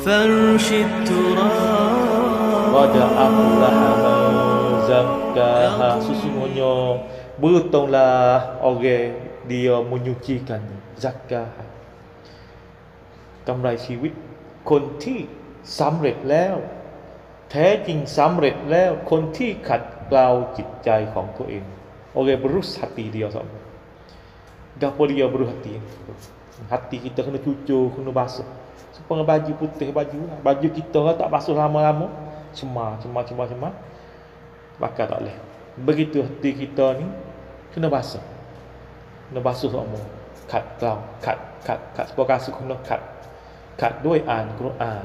فرش التراب Qad aflaha man zakkaha. Sesungguhnya beruntunglah orang dia menyucikan zakkaha. กำไรชีวิตคนที่สำเร็จแล้วแท้จริงสำเร็จแล้วคนที่ขัดเกลาจิตใจของตัวเองorang berus hati dia sama. Gapo dia berus hati? Hati kita kena cucur, kena basuh. Supaya baju putih baju kita tak basuh lama-lama, cemar. Bakal tak boleh. Begitu hati kita ni kena basuh. Kena basuh sama. Kat lau, kat supaya kasut kena kat ด้วย อ่านกุรอาน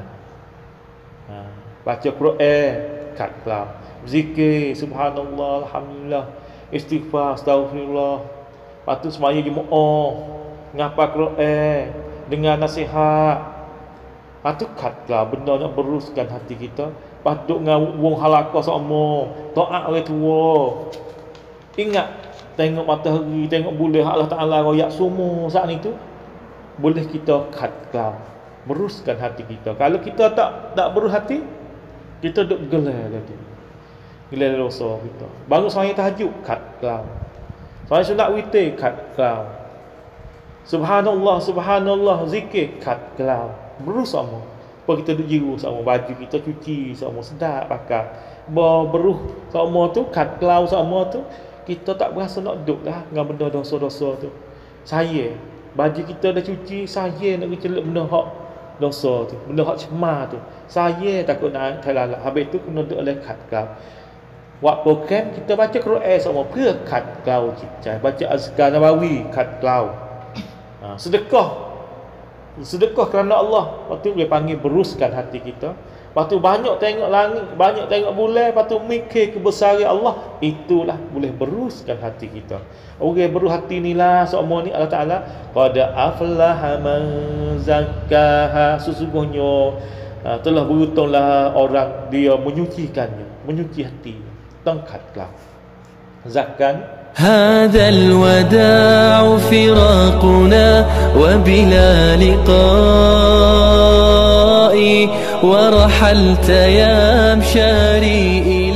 baca Quran kat lau. Zikir subhanallah alhamdulillah, istighfar astaghfirullah. Patu semaya Jumaat ngapa Quran dengan nasihat. Patu katlah benda nak beruskan hati kita. Patut ngawung halaqah sama, taat orang tua. Ingat tengok matahari, tengok bulan Allah Taala royak semua saat itu. Boleh kita katlah beruskan hati kita. Kalau kita tak berus hati, kita duk gelai tadi. Gelai dosa kita. Baru sembahyang tahajud kat kau. Sembahyang sunat witir kat kau. Subhanallah zikir kat kau. Berus sama. Apa kita duk jiru sama, baju kita cuci sama, sedap pakai. Beruh sama tu kat kau sama tu, kita tak berasa nak duk dah dengan benda dosa-dosa tu. Saya baju kita dah cuci, saya nak celuk benda hak dosa tu, benda hak cemar tu. Saya takut nak terlalak. Habis tu kena duk oleh kat kau. Buat program kita baca Quran sama พื่อขัดเกลาจิตใจ baca azkar nabawi ขัดเกลา sedekah kerana Allah. Lepas tu dia panggil beruskan hati kita. Lepas tu banyak tengok langit, banyak tengok bulan, lepas tu mikir kebesaran Allah. Itulah boleh beruskan hati kita. Orang berus hati ni lah semua ni Allah Ta'ala qad aflaha man zakkaha. Sesungguhnya telah beruntunglah orang dia menyucikannya, menyuci hati. Tengkatlah zakkan. هذا الوداع فراقنا وبلا لقاء ورحلت يا مشاري